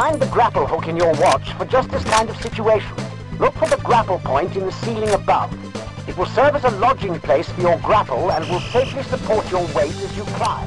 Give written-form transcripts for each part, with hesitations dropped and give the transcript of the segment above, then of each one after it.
designed the grapple hook in your watch for just this kind of situation. Look for the grapple point in the ceiling above. It will serve as a lodging place for your grapple and will safely support your weight as you climb.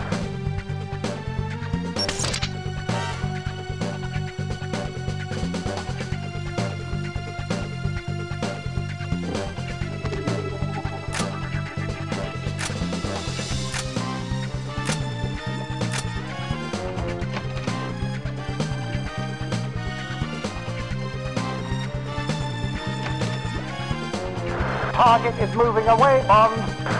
Target is moving away, Bond.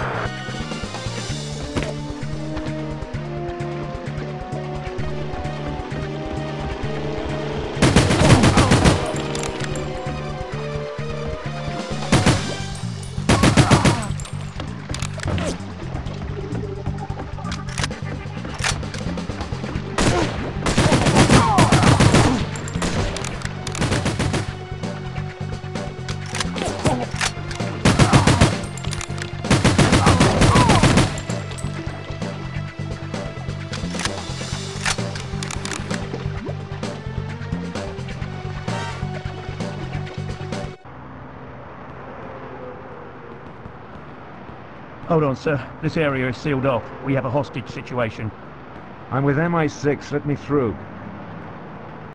Hold on, sir. This area is sealed off. We have a hostage situation. I'm with MI6. Let me through.